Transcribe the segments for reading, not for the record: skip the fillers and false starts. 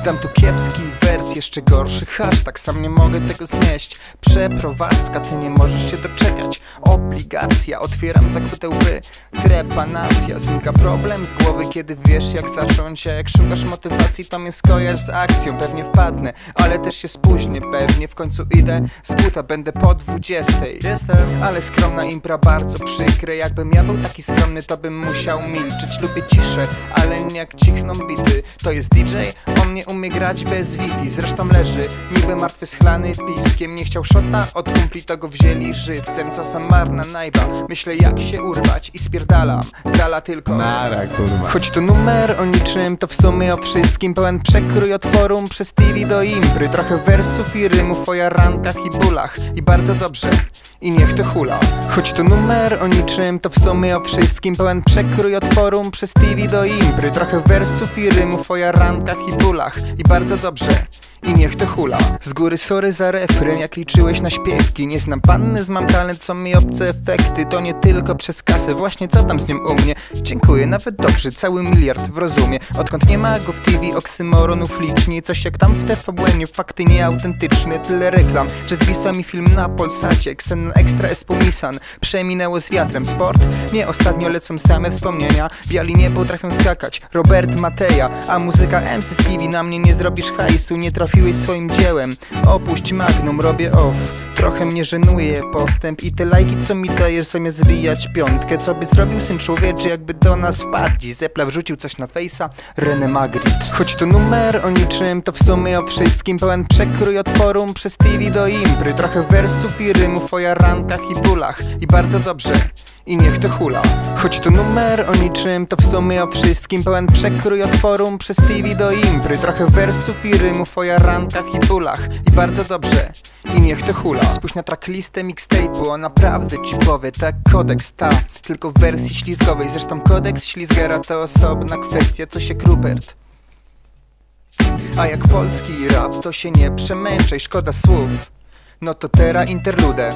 Dam tu kiepski wers, jeszcze gorszy hashtag. Sam nie mogę tego znieść. Przeprowadzka, ty nie możesz się doczekać. Obligacja, otwieram zakute łby. Trepanacja, znika problem z głowy, kiedy wiesz jak zacząć. A jak szukasz motywacji, to mnie skojarz z akcją. Pewnie wpadnę, ale też się spóźnię. Pewnie w końcu idę z buta, będę po 20. Jestem, ale skromna impra, bardzo przykre. Jakbym ja był taki skromny, to bym musiał milczeć. Lubię ciszę, ale nie jak cichną bity. To jest DJ, on nie umie grać bez Wi-Fi. Zresztą leży, niby martwy schlany piwskiem. Nie chciał szota, od kumpli to go wzięli żywcem. Co za marna najba, myślę jak się urwać i spierdalam, z dala tylko Nara, kurwa. Choć to numer o niczym, to w sumie o wszystkim. Pełen przekrój od forum przez TV do impry. Trochę wersów i rymów o jarankach i bólach. I bardzo dobrze, i niech to hula. Choć to numer o niczym, to w sumie o wszystkim. Pełen przekrój od forum przez TV do impry. Trochę wersów i rymów o jarankach i bólach. I bardzo dobrze, i niech to hula. Z góry sorry za refren, jak liczyłeś na śpiewki. Nie znam panny, mam talent, są mi obce efekty. To nie tylko przez kasę, właśnie co tam z nią u mnie. Dziękuję, nawet dobrze, cały miliard w rozumie. Odkąd nie ma go w TV, oksymoronów licznie. Coś jak tam w TVN, fakty nieautentyczne. Tyle reklam, że zwisa mi film na Polsacie. Xen Extra Espumisan, przeminęło z wiatrem. Sport? Nie, ostatnio lecą same wspomnienia. Biali nie potrafią skakać, Robert Mateja. A muzyka MC Stevie, na mnie nie zrobisz hajsu. Nie trafiłeś swoim dziełem, opuść magnum, robię off. Trochę mnie żenuje postęp i te lajki co mi dajesz zamiast zbijać piątkę. Co by zrobił syn człowieczy, jakby do nas wpadł dziś? Zepla wrzucił coś na fejsa, René Magritte. Choć to numer o niczym, to w sumie o wszystkim. Pełen przekrój od forum przez TV do impry. Trochę wersów i rymów o jarankach i bólach. I bardzo dobrze, i niech to hula. Choć to numer o niczym, to w sumie o wszystkim. Pełen przekrój od forum przez TV do impry. Trochę wersów i rymów o jarankach i bólach. I bardzo dobrze, i niech to hula. Spójrz na tracklistę mixtape'u, o naprawdę ci powie. Tak kodeks ta, tylko w wersji ślizgowej. Zresztą kodeks ślizgera to osobna kwestia, to się Krupert. A jak polski rap, to się nie przemęczaj, szkoda słów. No to teraz interludę.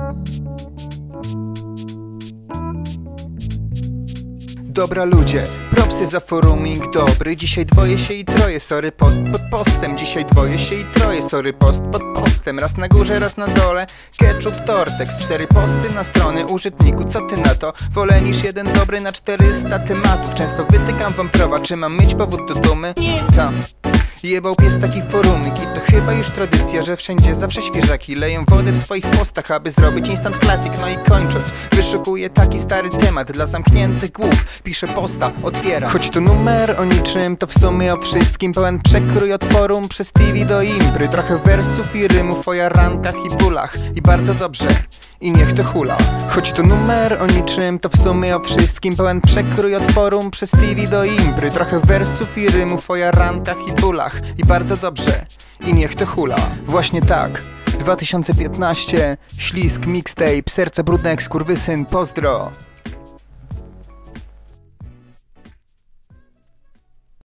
Dobra ludzie, propsy za foruming dobry. Dzisiaj dwoje się i troje, sorry post pod postem. Dzisiaj dwoje się i troje, sorry post pod postem. Raz na górze, raz na dole, ketchup, tortex. 4 posty na strony użytniku, co ty na to? Wolę niż jeden dobry na 400 tematów. Często wytykam wam prawa, czy mam mieć powód do dumy? Tam jebał pies taki forumik i to chyba już tradycja, że wszędzie zawsze świeżaki leją wodę w swoich postach, aby zrobić instant classic. No i kończąc, wyszukuję taki stary temat dla zamkniętych głów. Piszę posta, otwieram. Choć to numer o niczym, to w sumie o wszystkim. Pełen przekrój od forum przez TV do impry. Trochę wersów i rymów o jarankach i bólach. I bardzo dobrze, i niech to hula. Choć to numer o niczym, to w sumie o wszystkim. Pełen przekrój od forum przez TV do impry. Trochę wersów i rymów o jarankach i bólach. I bardzo dobrze, i niech to hula. Właśnie tak, 2015, ślizg, mixtape, serce brudne jak skurwysyn, pozdro.